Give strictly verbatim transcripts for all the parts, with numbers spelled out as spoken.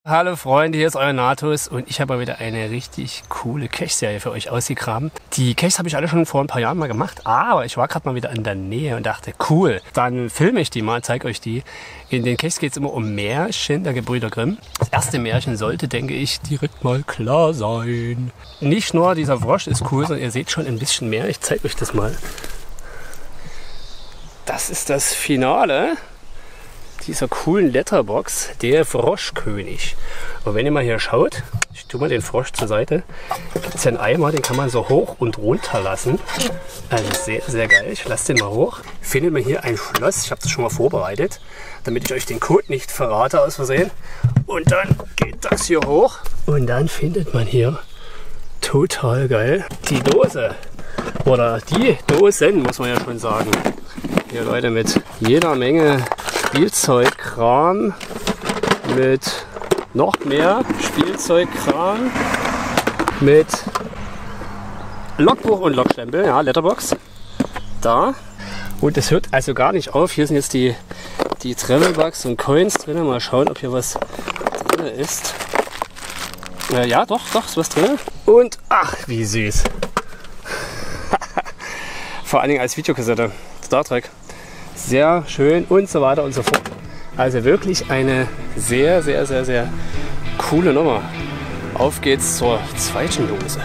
Hallo Freunde, hier ist euer Natus und ich habe mal wieder eine richtig coole Cache-Serie für euch ausgegraben. Die Caches habe ich alle schon vor ein paar Jahren mal gemacht, aber ich war gerade mal wieder in der Nähe und dachte, cool, dann filme ich die mal, zeige euch die. In den Caches geht es immer um Märchen der Gebrüder Grimm. Das erste Märchen sollte, denke ich, direkt mal klar sein. Nicht nur dieser Frosch ist cool, sondern ihr seht schon ein bisschen mehr. Ich zeige euch das mal. Das ist das Finale dieser coolen Letterbox, der Froschkönig. Und wenn ihr mal hier schaut, ich tue mal den Frosch zur Seite, gibt es ja einen Eimer, den kann man so hoch und runter lassen. Also sehr, sehr geil. Ich lasse den mal hoch. Findet man hier ein Schloss, ich habe das schon mal vorbereitet, damit ich euch den Code nicht verrate aus Versehen. Und dann geht das hier hoch und dann findet man hier, total geil, die Dose. Oder die Dosen, muss man ja schon sagen. Hier Leute, mit jeder Menge Spielzeugkram, mit noch mehr Spielzeugkram, mit Logbuch und Logstempel, ja, Letterbox, da. Und es hört also gar nicht auf. Hier sind jetzt die, die Travelbugs und Coins drin. Mal schauen, ob hier was drin ist. Äh, ja, doch, doch, ist was drin. Und ach, wie süß. Vor allen Dingen als Videokassette. Star Trek. Sehr schön und so weiter und so fort. Also wirklich eine sehr, sehr, sehr, sehr coole Nummer. Auf geht's zur zweiten Dose.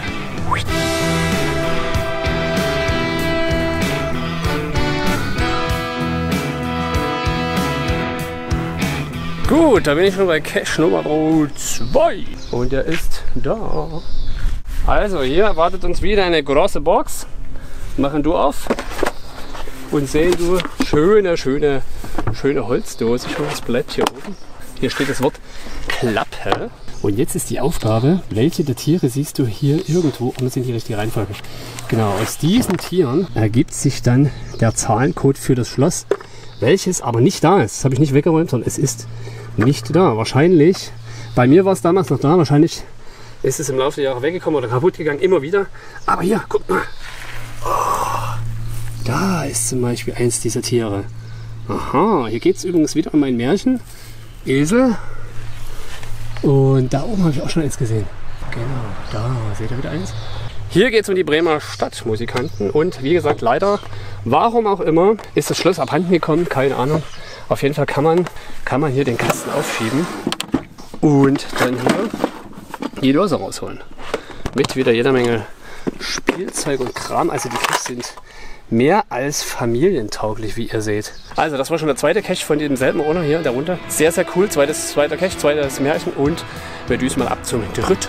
Gut, da bin ich schon bei Cache Nummer zwei. Und der ist da. Also hier erwartet uns wieder eine große Box. Machen du auf. Und sehen du, schöne, schöne, schöne Holzdose. Ich hoffe, es bleibt hier oben. Hier steht das Wort Klappe. Und jetzt ist die Aufgabe, welche der Tiere siehst du hier irgendwo, und das sind die richtige Reihenfolge. Genau, aus diesen Tieren ergibt sich dann der Zahlencode für das Schloss, welches aber nicht da ist. Das habe ich nicht weggeräumt, sondern es ist nicht da. Wahrscheinlich, bei mir war es damals noch da, wahrscheinlich ist es im Laufe der Jahre weggekommen oder kaputt gegangen, immer wieder. Aber hier, guck mal. Oh. Da ist zum Beispiel eins dieser Tiere. Aha, hier geht es übrigens wieder um ein Märchen. Esel. Und da oben habe ich auch schon eins gesehen. Genau, da seht ihr wieder eins. Hier geht es um die Bremer Stadtmusikanten. Und wie gesagt, leider, warum auch immer, ist das Schloss abhanden gekommen. Keine Ahnung. Auf jeden Fall kann man, kann man hier den Kasten aufschieben. Und dann hier die Dose rausholen. Mit wieder jeder Menge Spielzeug und Kram. Also die Caches sind mehr als familientauglich, wie ihr seht. Also das war schon der zweite Cache von demselben Owner hier darunter. Sehr, sehr cool. Zweites, zweiter Cache, zweites Märchen und wir düsen mal ab zum dritten.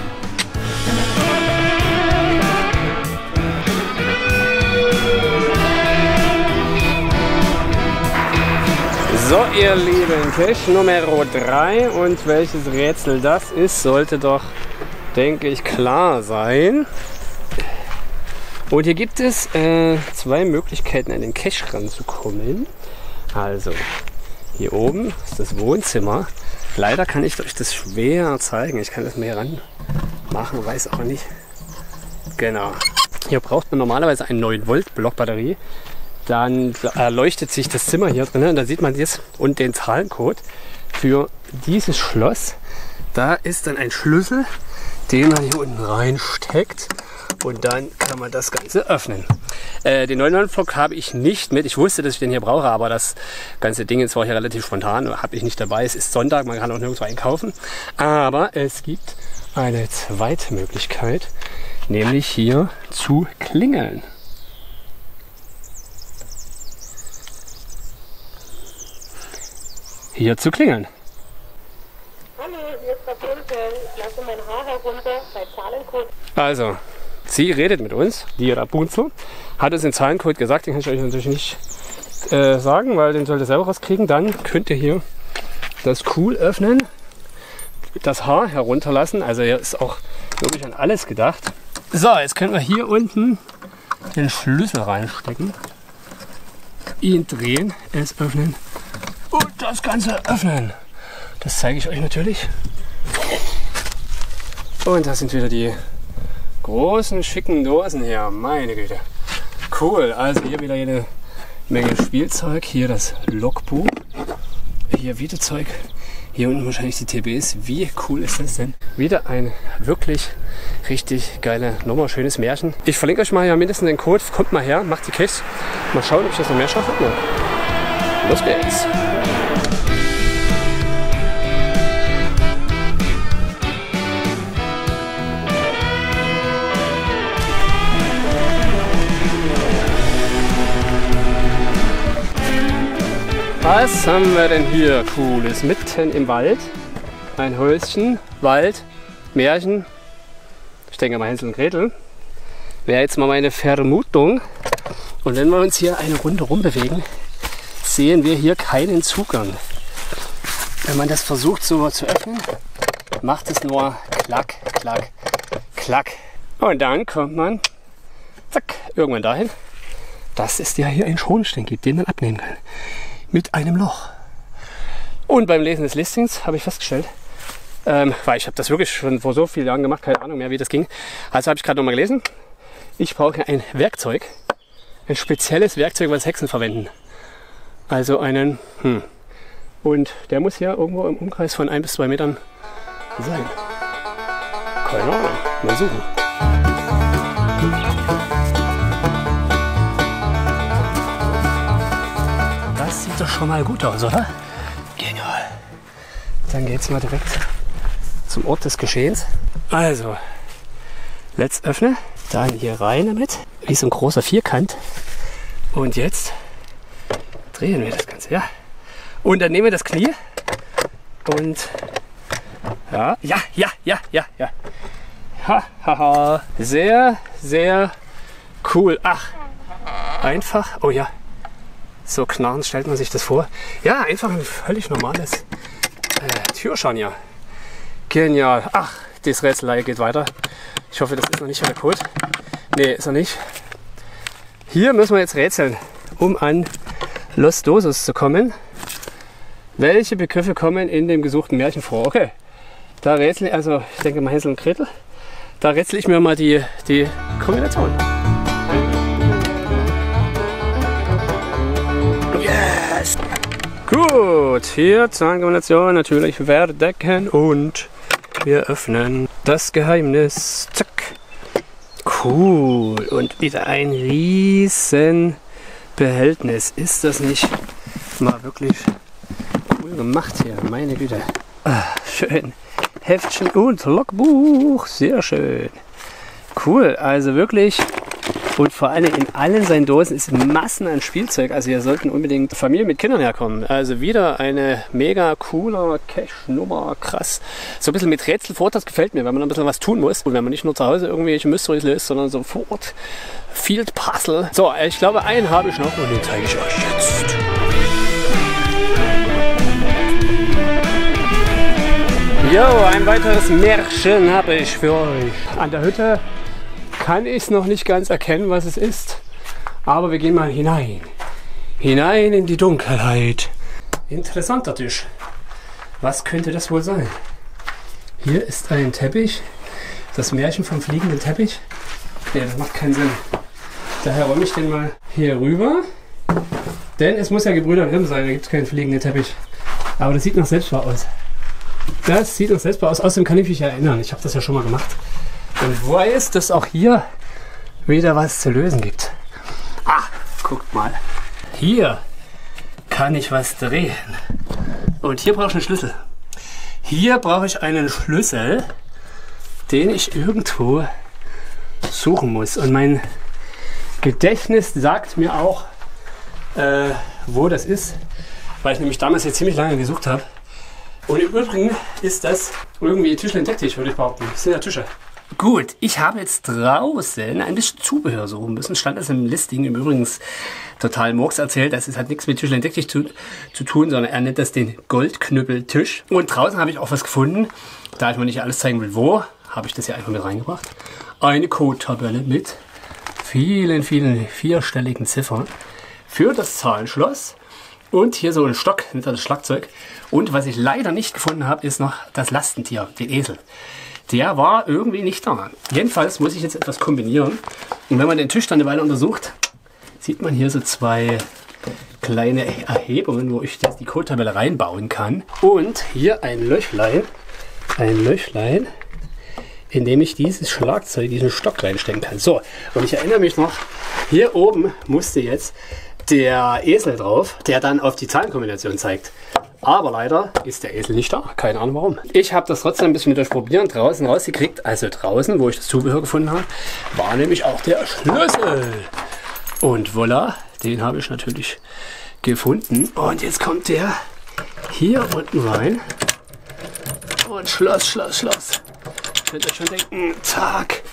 So ihr Lieben, Cache Nummer drei und welches Rätsel das ist, sollte doch, denke ich, klar sein. Und hier gibt es äh, zwei Möglichkeiten, an den Cache ranzukommen. Also, hier oben ist das Wohnzimmer. Leider kann ich euch das schwer zeigen. Ich kann das mehr ran machen, weiß auch nicht. Genau. Hier braucht man normalerweise eine neun Volt Blockbatterie. Dann erleuchtet sich das Zimmer hier drin. Und da sieht man jetzt und den Zahlencode für dieses Schloss. Da ist dann ein Schlüssel, den man hier unten reinsteckt. Und dann kann man das Ganze öffnen. Äh, den neun Volt Block habe ich nicht mit. Ich wusste, dass ich den hier brauche, aber das ganze Ding ist zwar hier relativ spontan, habe ich nicht dabei. Es ist Sonntag, man kann auch nirgendwo einkaufen. Aber es gibt eine zweite Möglichkeit, nämlich hier zu klingeln. Hier zu klingeln. Hallo, hier ist Rapunzel. Ich lasse mein Haar herunter bei Zahlencode. Also, sie redet mit uns, die Rapunzel, hat uns den Zahlencode gesagt, den kann ich euch natürlich nicht äh, sagen, weil den sollt ihr selber rauskriegen. Dann könnt ihr hier das Kuhl öffnen, das Haar herunterlassen, also hier ist auch wirklich an alles gedacht. So, jetzt können wir hier unten den Schlüssel reinstecken, ihn drehen, es öffnen und das Ganze öffnen. Das zeige ich euch natürlich. Und das sind wieder die großen, schicken Dosen hier. Meine Güte. Cool. Also hier wieder jede Menge Spielzeug. Hier das Logbuch. Hier Videozeug. Hier unten wahrscheinlich die T Bs. Wie cool ist das denn? Wieder ein wirklich richtig geile Nummer, schönes Märchen. Ich verlinke euch mal ja mindestens den Code. Kommt mal her, macht die Cash. Mal schauen, ob ich das noch mehr schaffe. Ja. Los geht's. Was haben wir denn hier Cooles? Mitten im Wald. Ein Häuschen, Wald, Märchen. Ich denke mal Hänsel und Gretel. Wäre jetzt mal meine Vermutung. Und wenn wir uns hier eine Runde rumbewegen, sehen wir hier keinen Zugang. Wenn man das versucht so zu öffnen, macht es nur klack, klack, klack. Und dann kommt man zack, irgendwann dahin, dass es ja hier einen Schornstein gibt, den man abnehmen kann. Mit einem Loch. Und beim Lesen des Listings habe ich festgestellt, ähm, weil ich habe das wirklich schon vor so vielen Jahren gemacht, keine Ahnung mehr, wie das ging. Also habe ich gerade nochmal gelesen, ich brauche ein Werkzeug, ein spezielles Werkzeug, was Hexen verwenden. Also einen, hm. Und der muss hier irgendwo im Umkreis von ein bis zwei Metern sein. Keine Ahnung, mal suchen. Das sieht doch schon mal gut aus, oder? Genial. Dann geht's mal direkt zum Ort des Geschehens. Also, let's öffnen. Dann hier rein damit. Wie so ein großer Vierkant. Und jetzt drehen wir das Ganze, ja. Und dann nehmen wir das Knie. Und ja, ja, ja, ja, ja, ja. Ha, ha, ha. Sehr, sehr cool. Ach, einfach. Oh ja. So knarrend stellt man sich das vor. Ja, einfach ein völlig normales äh, Türscharnier. Genial. Ach, das Rätselei geht weiter. Ich hoffe, das ist noch nicht der Code. Nee, ist er nicht. Hier müssen wir jetzt rätseln, um an Los Dosos zu kommen. Welche Begriffe kommen in dem gesuchten Märchen vor? Okay, da rätsel ich, also ich denke mal Hänsel und Gretel. Da rätsel ich mir mal die, die Kombination. Yes! Gut, hier Zahlenkombination natürlich verdecken und wir öffnen das Geheimnis. Zack. Cool. Und wieder ein riesen Behältnis. Ist das nicht mal wirklich cool gemacht hier? Meine Güte. Ah, schön. Heftchen und Logbuch. Sehr schön. Cool. Also wirklich. Und vor allem in allen seinen Dosen ist Massen an Spielzeug. Also hier sollten unbedingt Familien mit Kindern herkommen. Also wieder eine mega cooler Cache-Nummer. Krass. So ein bisschen mit Rätselfort, das gefällt mir, wenn man ein bisschen was tun muss. Und wenn man nicht nur zu Hause irgendwelche Mysteries löst, sondern sofort Field Puzzle. So, ich glaube, einen habe ich noch und den zeige ich euch jetzt. Jo, ein weiteres Märchen habe ich für euch. An der Hütte kann ich es noch nicht ganz erkennen, was es ist. Aber wir gehen mal hinein. Hinein in die Dunkelheit. Interessanter Tisch. Was könnte das wohl sein? Hier ist ein Teppich. Das Märchen vom fliegenden Teppich. Ne, das macht keinen Sinn. Daher räume ich den mal hier rüber. Denn es muss ja Gebrüder Grimm sein, da gibt es keinen fliegenden Teppich. Aber das sieht noch selbstbar aus. Das sieht noch selbstbar aus. Außerdem kann ich mich erinnern. Ich habe das ja schon mal gemacht. Und weiß, dass auch hier wieder was zu lösen gibt. Ah, guckt mal. Hier kann ich was drehen. Und hier brauche ich einen Schlüssel. Hier brauche ich einen Schlüssel, den ich irgendwo suchen muss. Und mein Gedächtnis sagt mir auch, äh, wo das ist. Weil ich nämlich damals jetzt ziemlich lange gesucht habe. Und im Übrigen ist das irgendwie Tischlein Decktisch, würde ich behaupten. Das sind ja Tische. Gut, ich habe jetzt draußen ein bisschen Zubehör suchen müssen. Stand das im Listing. Im Übrigen total Murks erzählt. Das hat nichts mit Tischlein Decktisch zu, zu tun, sondern er nennt das den Goldknüppeltisch. Und draußen habe ich auch was gefunden. Da ich mir nicht alles zeigen will, wo, habe ich das hier einfach mit reingebracht. Eine Code-Tabelle mit vielen, vielen vierstelligen Ziffern für das Zahlenschloss. Und hier so ein Stock hinter das Schlagzeug. Und was ich leider nicht gefunden habe, ist noch das Lastentier, den Esel. Der war irgendwie nicht da. Jedenfalls muss ich jetzt etwas kombinieren. Und wenn man den Tisch dann eine Weile untersucht, sieht man hier so zwei kleine Erhebungen, wo ich jetzt die Codetabelle reinbauen kann. Und hier ein Löchlein, ein Löchlein, in dem ich dieses Schlagzeug, diesen Stock reinstecken kann. So, und ich erinnere mich noch, hier oben musste jetzt der Esel drauf, der dann auf die Zahlenkombination zeigt. Aber leider ist der Esel nicht da. Keine Ahnung warum. Ich habe das trotzdem ein bisschen durch Probieren draußen rausgekriegt. Also draußen, wo ich das Zubehör gefunden habe, war nämlich auch der Schlüssel. Und voilà, den habe ich natürlich gefunden. Und jetzt kommt der hier unten rein. Und Schloss, Schloss, Schloss. Könnt ihr schon denken, zack.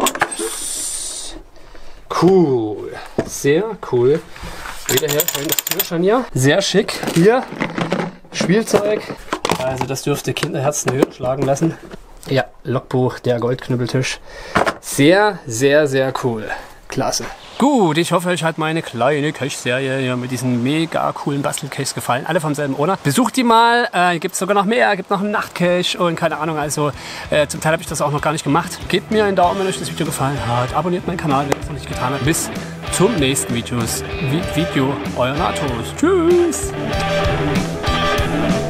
Cool. Sehr cool. Wiederherstellen das Türchen hier. Sehr schick. Hier Spielzeug. Also das dürfte Kinderherzen höher schlagen lassen. Ja, Logbuch, der Goldknüppeltisch. Sehr, sehr, sehr cool. Klasse. Gut, ich hoffe, euch hat meine kleine Cache-Serie hier mit diesen mega coolen Bastelcaches gefallen. Alle vom selben Owner. Besucht die mal. Äh, gibt es sogar noch mehr. Gibt noch einen Nachtcache und keine Ahnung. Also äh, zum Teil habe ich das auch noch gar nicht gemacht. Gebt mir einen Daumen, wenn euch das Video gefallen hat. Abonniert meinen Kanal, wenn ihr es noch nicht getan habt. Bis zum nächsten Videos. Vi Video. Euer Natos. Tschüss.